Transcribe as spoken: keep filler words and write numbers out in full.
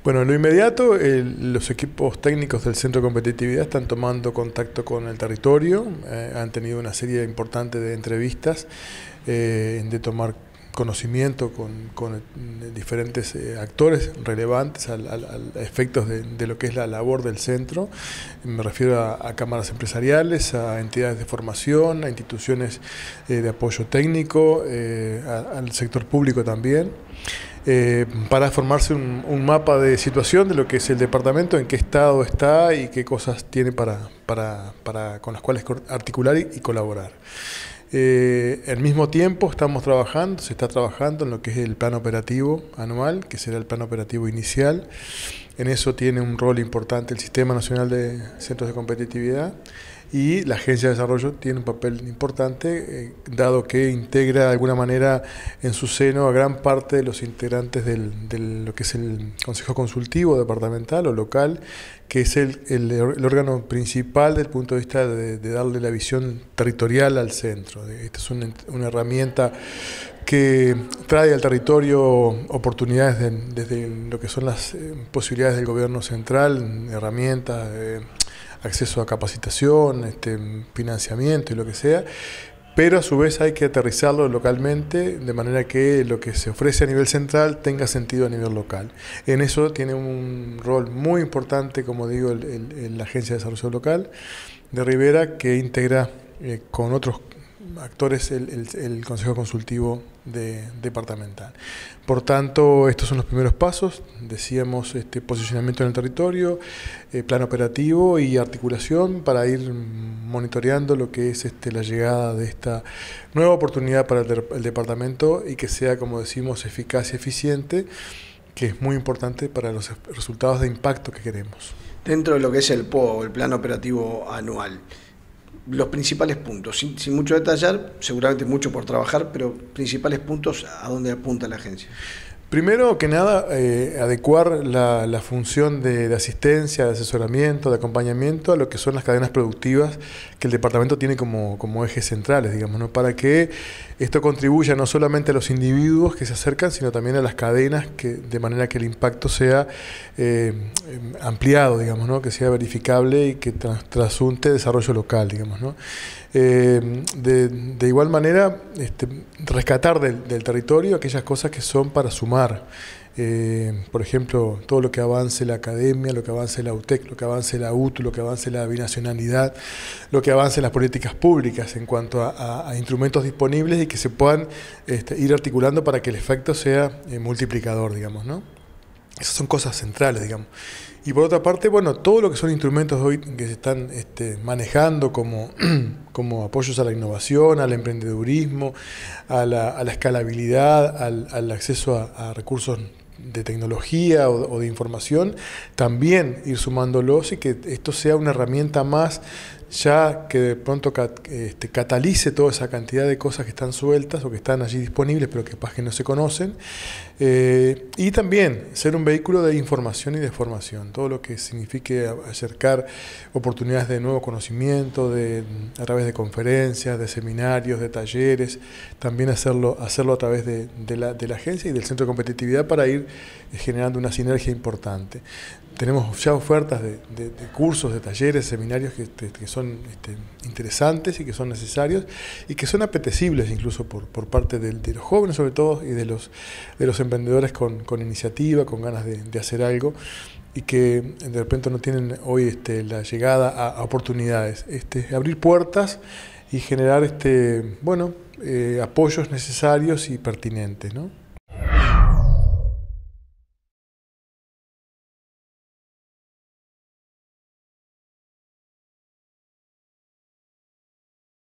Bueno, en lo inmediato, el, los equipos técnicos del Centro de Competitividad están tomando contacto con el territorio, eh, han tenido una serie importante de entrevistas, eh, de tomar conocimiento con, con diferentes eh, actores relevantes al, al, al efectos de, de lo que es la labor del centro. Me refiero a, a cámaras empresariales, a entidades de formación, a instituciones eh, de apoyo técnico, eh, a, al sector público también. Eh, para formarse un, un mapa de situación de lo que es el departamento, en qué estado está y qué cosas tiene para, para, para con las cuales articular y, y colaborar. Eh, al mismo tiempo estamos trabajando, se está trabajando en lo que es el plan operativo anual, que será el plan operativo inicial. En eso tiene un rol importante el Sistema Nacional de Centros de Competitividad, y la Agencia de Desarrollo tiene un papel importante, eh, dado que integra de alguna manera en su seno a gran parte de los integrantes del, de lo que es el Consejo Consultivo Departamental o local, que es el, el, el órgano principal desde el punto de vista de, de darle la visión territorial al centro. Esta es una, una herramienta que trae al territorio oportunidades de, desde lo que son las eh, posibilidades del gobierno central, herramientas, eh, acceso a capacitación, este, financiamiento y lo que sea, pero a su vez hay que aterrizarlo localmente de manera que lo que se ofrece a nivel central tenga sentido a nivel local. En eso tiene un rol muy importante, como digo, el, el, el, la Agencia de Desarrollo Local de Rivera, que integra eh, con otros actores el, el, el Consejo Consultivo de, Departamental. Por tanto, estos son los primeros pasos, decíamos, este posicionamiento en el territorio, eh, plan operativo y articulación para ir monitoreando lo que es este, la llegada de esta nueva oportunidad para el, el departamento y que sea, como decimos, eficaz y eficiente, que es muy importante para los resultados de impacto que queremos. Dentro de lo que es el P O, el plan operativo anual, los principales puntos, sin, sin mucho detallar, seguramente mucho por trabajar, pero principales puntos a dónde apunta la agencia. Primero que nada, eh, adecuar la, la función de, de asistencia, de asesoramiento, de acompañamiento a lo que son las cadenas productivas que el departamento tiene como, como ejes centrales, digamos, ¿no? Para que esto contribuya no solamente a los individuos que se acercan, sino también a las cadenas, que, de manera que el impacto sea eh, ampliado, digamos, ¿no? Que sea verificable y que tras, trasunte desarrollo local, digamos, ¿no? Eh, de, de igual manera, este, rescatar del, del territorio aquellas cosas que son para sumar. Eh, por ejemplo, todo lo que avance la academia, lo que avance la U T E C, lo que avance la U T U, lo que avance la binacionalidad, lo que avance las políticas públicas en cuanto a, a, a instrumentos disponibles y que se puedan este, ir articulando para que el efecto sea eh, multiplicador, digamos, ¿no? Esas son cosas centrales, digamos. Y por otra parte, bueno, todo lo que son instrumentos hoy que se están este, manejando como, como apoyos a la innovación, al emprendedurismo, a la, a la escalabilidad, al, al acceso a, a recursos de tecnología o, o de información, también ir sumándolos y que esto sea una herramienta más ya que de pronto cat, este, catalice toda esa cantidad de cosas que están sueltas o que están allí disponibles pero que capaz que no se conocen, eh, y también ser un vehículo de información y de formación, todo lo que signifique acercar oportunidades de nuevo conocimiento de, a través de conferencias, de seminarios, de talleres, también hacerlo, hacerlo a través de, de, la, de la agencia y del Centro de Competitividad para ir generando una sinergia importante. Tenemos ya ofertas de, de, de cursos, de talleres, seminarios que, que son este, interesantes y que son necesarios y que son apetecibles incluso por, por parte de, de los jóvenes sobre todo y de los, de los emprendedores con, con iniciativa, con ganas de, de hacer algo y que de repente no tienen hoy este, la llegada a, a oportunidades. Este, abrir puertas y generar este, bueno, eh, apoyos necesarios y pertinentes, ¿no?